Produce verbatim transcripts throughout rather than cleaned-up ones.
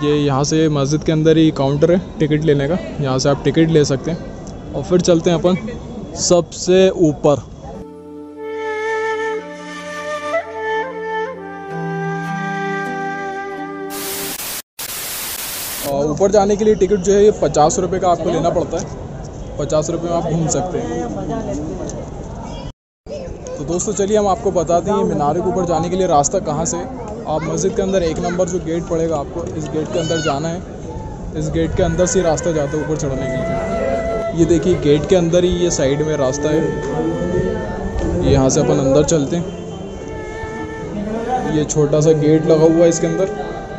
ये यहाँ से मस्जिद के अंदर ही काउंटर है टिकट लेने का, यहाँ से आप टिकट ले सकते हैं। और फिर चलते हैं अपन सबसे ऊपर। ऊपर जाने के लिए टिकट जो है ये पचास रुपये का आपको लेना पड़ता है। पचास रुपये में आप घूम सकते हैं। तो दोस्तों चलिए हम आपको बताते हैं मीनारे के ऊपर जाने के लिए रास्ता कहाँ से। आप मस्जिद के अंदर एक नंबर जो गेट पड़ेगा आपको, इस गेट के अंदर जाना है। इस गेट के अंदर से रास्ता जाता है ऊपर चढ़ने के लिए। ये देखिए गेट के अंदर ही ये साइड में रास्ता है। यहाँ से अपन अंदर चलते हैं। ये छोटा सा गेट लगा हुआ है इसके अंदर,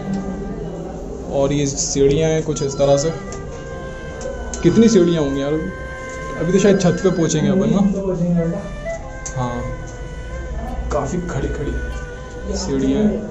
और ये सीढ़ियाँ हैं कुछ इस तरह से। कितनी सीढ़ियाँ होंगी यार, अभी तो शायद छत पे पहुँचेंगे अपन ना। हाँ, काफ़ी खड़ी खड़ी सीढ़ियाँ हैं।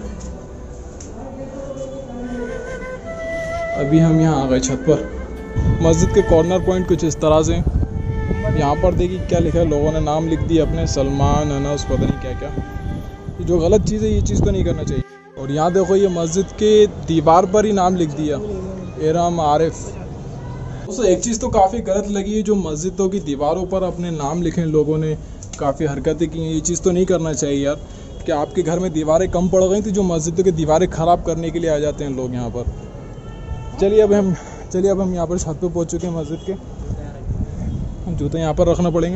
अभी हम यहाँ आ गए छत पर। मस्जिद के कॉर्नर पॉइंट कुछ इस तरह से। यहाँ पर देखिए क्या लिखा है, लोगों ने नाम लिख दिया अपने, सलमान, अनस, पता नहीं क्या क्या। जो गलत चीज़ है ये चीज़ तो नहीं करना चाहिए। और यहाँ देखो ये मस्जिद के दीवार पर ही नाम लिख दिया, एराम आरिफ। दोस्तों एक चीज़ तो काफ़ी गलत लगी है, जो मस्जिदों की दीवारों पर अपने नाम लिखे लोगों ने, काफ़ी हरकतें की हैं। ये चीज़ तो नहीं करना चाहिए यार, कि आपके घर में दीवारें कम पड़ गई थी, जो मस्जिदों की दीवारें ख़राब करने के लिए आ जाते हैं लोग यहाँ पर। चलिए अब हम चलिए अब हम यहाँ पर छत पे पहुँच चुके हैं मस्जिद के। हम जूते यहाँ पर रखना पड़ेंगे,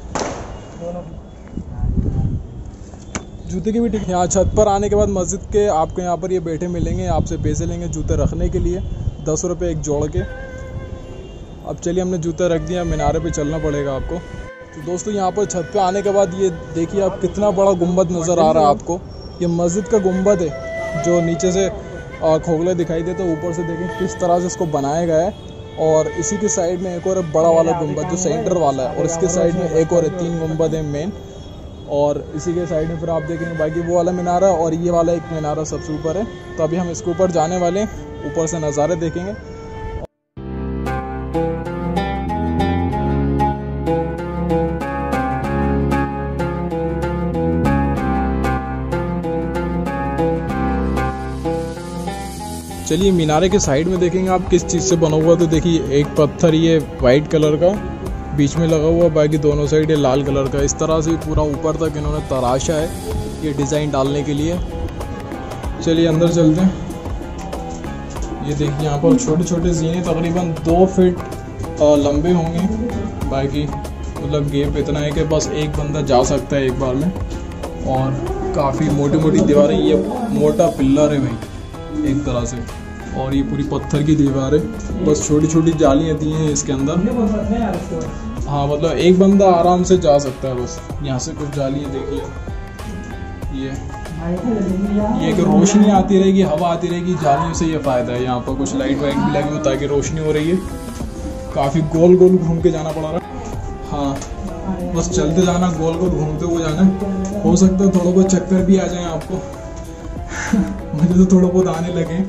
जूते की भी टिकट। यहाँ छत पर आने के बाद मस्जिद के आपको यहाँ पर ये बैठे मिलेंगे, आपसे पैसे लेंगे जूते रखने के लिए, दस रुपये एक जोड़ के। अब चलिए हमने जूते रख दिया, मीनारे पे चलना पड़ेगा आपको। तो दोस्तों यहाँ पर छत पे आने के बाद ये देखिए आप कितना बड़ा गुंबद नज़र आ रहा है आपको। ये मस्जिद का गुंबद है जो नीचे से खोखले दिखाई देते, तो ऊपर से देखें किस तरह से इसको बनाया गया है। और इसी के साइड में एक और बड़ा वाला गुंबद जो सेंटर वाला है, और इसके साइड में एक और है, तीन गुंबद है मेन। और इसी के साइड में फिर आप देखेंगे बाकी वो वाला मीनारा और ये वाला एक मीनारा सबसे ऊपर है। तो अभी हम इसके ऊपर जाने वाले हैं, ऊपर से नज़ारे देखेंगे। चलिए मीनारे के साइड में देखेंगे आप किस चीज़ से बना हुआ। तो देखिए एक पत्थर ये वाइट कलर का बीच में लगा हुआ, बाकी दोनों साइड ये लाल कलर का। इस तरह से पूरा ऊपर तक इन्होंने तराशा है ये डिज़ाइन डालने के लिए। चलिए अंदर चलते हैं। ये देखिए यहाँ पर छोटे छोटे जीने तकरीबन दो फीट लंबे होंगे, बाकी मतलब गैप इतना है कि बस एक बंदा जा सकता है एक बार में। और काफ़ी मोटी मोटी दीवारें, ये मोटा पिल्लर है भाई एक तरह से, और ये पूरी पत्थर की दीवार है। बस छोटी छोटी जालियाँ दी हैं इसके अंदर। हाँ मतलब एक बंदा आराम से जा सकता है बस। यहाँ से कुछ जालियाँ देखिए, ये ये कि रोशनी आती रहेगी, हवा आती रहेगी, जालियों से ये फ़ायदा है। यहाँ पर कुछ लाइट वाइट भी लगी हुई ताकि रोशनी हो रही है। काफ़ी गोल गोल घूम के जाना पड़ा रहा। हाँ बस चलते जाना, गोल गोल घूमते हुए जाना। हो सकता है थोड़ा बहुत चक्कर भी आ जाए आपको। मुझे तो थोड़ा बहुत आने लगे,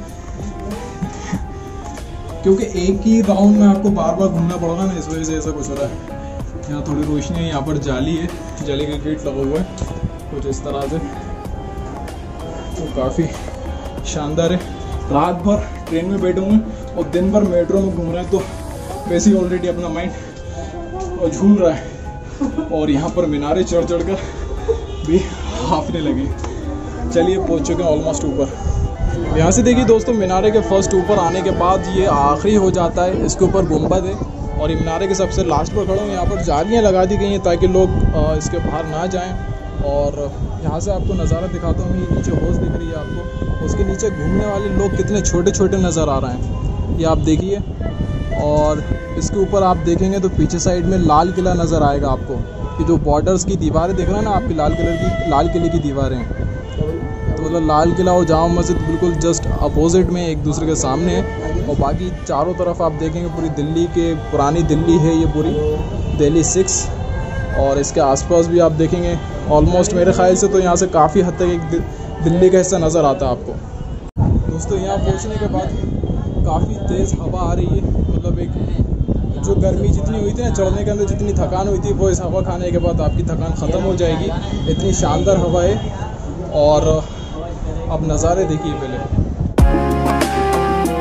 क्योंकि एक ही राउंड में आपको बार बार घूमना पड़ेगा ना, इस वजह से ऐसा कुछ हो रहा है। यहाँ थोड़ी रोशनी है, यहाँ पर जाली है, जाली का गेट लगा हुआ है कुछ इस तरह से। तो काफ़ी शानदार है। रात भर ट्रेन में बैठे हुए हैं और दिन भर मेट्रो में घूम रहे हैं, तो वैसे ही ऑलरेडी अपना माइंड झूम रहा है। और यहाँ पर मीनारे चढ़ चढ़ कर भी हाफने लगे। चलिए पहुँच चुके हैं ऑलमोस्ट ऊपर। यहाँ से देखिए दोस्तों मीनारे के फर्स्ट ऊपर आने के बाद ये आखिरी हो जाता है, इसके ऊपर गुंबद है। और ये मीनारे के सबसे लास्ट पर खड़ा हूँ। यहाँ पर जालियाँ लगा दी गई हैं ताकि लोग इसके बाहर ना जाएं। और यहाँ से आपको नज़ारा दिखाता हूँ। ये नीचे हौज़ दिख रही है आपको, उसके नीचे घूमने वाले लोग कितने छोटे छोटे नज़र आ रहे हैं, ये आप देखिए। और इसके ऊपर आप देखेंगे तो पीछे साइड में लाल किला नज़र आएगा आपको। ये जो बॉर्डर्स की दीवारें देख रहे हैं ना आपकी, लाल कलर की, लाल किले की दीवारें हैं। तो मतलब लाल किला और जामा मस्जिद बिल्कुल जस्ट अपोजिट में एक दूसरे के सामने है। और बाकी चारों तरफ आप देखेंगे पूरी दिल्ली के, पुरानी दिल्ली है ये पूरी, दिल्ली सिक्स। और इसके आसपास भी आप देखेंगे ऑलमोस्ट मेरे ख्याल से तो यहाँ से काफ़ी हद तक एक दिल्ली का हिस्सा नज़र आता है आपको। दोस्तों यहाँ पहुँचने के बाद काफ़ी तेज़ हवा आ रही है। मतलब एक जो गर्मी जितनी हुई थी ना चढ़ने के अंदर, जितनी थकान हुई थी, वो इस हवा खाने के बाद आपकी थकान ख़त्म हो जाएगी। इतनी शानदार हवा है। और अब नज़ारे देखिए पहले।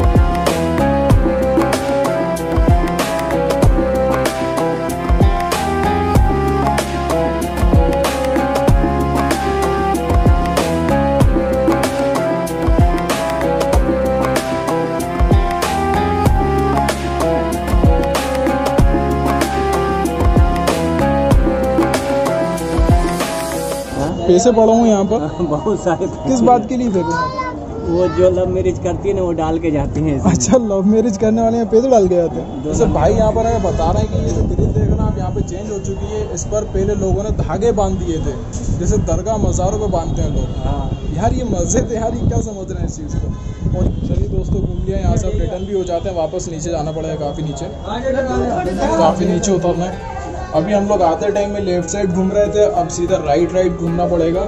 पैसे पड़ा हूँ यहाँ पर? बहुत सारे। किस बात के लिए फेंकूँ? वो जो लव मैरिज करती है ना वो डाल के जाती है। अच्छा, लव मैरिज करने वाले यहाँ पैसे डाल के जाते हैं। जैसे भाई यहाँ पर हमें बता रहे हैं कि ये जो ग्रिल देखना आप यहाँ पे चेंज हो चुकी है। इस पर पहले लोगों ने धागे बांध दिए थे, जैसे दरगाह मज़ारों पे बांधते हैं लोग। हाँ यार ये मस्जिद है यार, ये क्या समझ रहे हैं इस चीज़ को। और चलिए दोस्तों, घूम लिया यहाँ से, अब रिटर्न भी हो जाते हैं। वापस नीचे जाना पड़ेगा, काफ़ी नीचे काफ़ी नीचे उतरना है। अभी हम लोग आते टाइम में लेफ्ट साइड घूम रहे थे, अब सीधा राइट राइट घूमना पड़ेगा।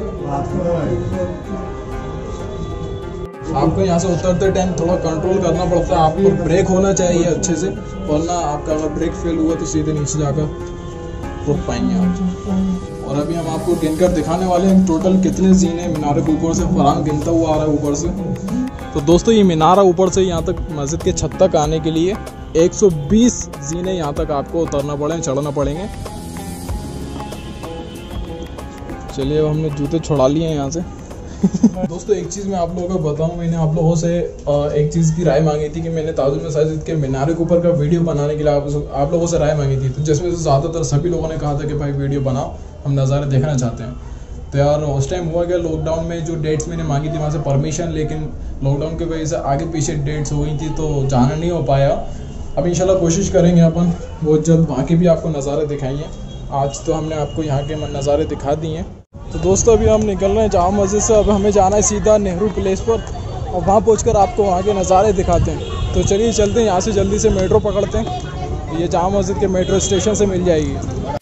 आपको यहाँ से उतरते टाइम थोड़ा कंट्रोल करना पड़ता है, आपको ब्रेक होना चाहिए अच्छे से, वरना आपका अगर ब्रेक फेल हुआ तो सीधे नीचे जाकर रुक पाएंगे आप। और अभी हम आपको गिनकर दिखाने वाले हैं टोटल कितने जीने मीनारे के ऊपर से। फरहान गिनता हुआ आ रहा है ऊपर से। तो दोस्तों ये मीनारा ऊपर से यहाँ तक मस्जिद के छत तक आने के लिए एक सौ बीस जीने यहाँ तक आपको उतरना पड़े, चढ़ना पड़ेंगे। चलिए अब हमने जूते छुड़ा लिए हैं यहाँ से। दोस्तों एक चीज़ मैं आप लोगों को बताऊं, मैंने आप लोगों से एक चीज़ की राय मांगी थी कि मैंने ताजुल मसाजिद के मीनारे के ऊपर का वीडियो बनाने के लिए आप, आप लोगों से राय मांगी थी। तो जिसमें से ज़्यादातर सभी लोगों ने कहा था कि भाई वीडियो बनाओ, हम नज़ारे देखना चाहते हैं। तो यार उस टाइम हुआ क्या, लॉकडाउन में जो डेट्स मैंने मांगी थी वहाँ से परमिशन, लेकिन लॉकडाउन की वजह से आगे पीछे डेट्स हो गई थी तो जाना नहीं हो पाया। अब इंशाल्लाह कोशिश करेंगे अपन बहुत जल्द वहाँ के भी आपको नज़ारे दिखाएंगे। आज तो हमने आपको यहाँ के नज़ारे दिखा दिए हैं। तो दोस्तों अभी हम निकल रहे हैं जामा मस्जिद से। अब हमें जाना है सीधा नेहरू प्लेस पर और वहाँ पहुँचकर आपको वहाँ के नज़ारे दिखाते हैं। तो चलिए चलते हैं, यहाँ से जल्दी से मेट्रो पकड़ते हैं। ये जामा मस्जिद के मेट्रो स्टेशन से मिल जाएगी।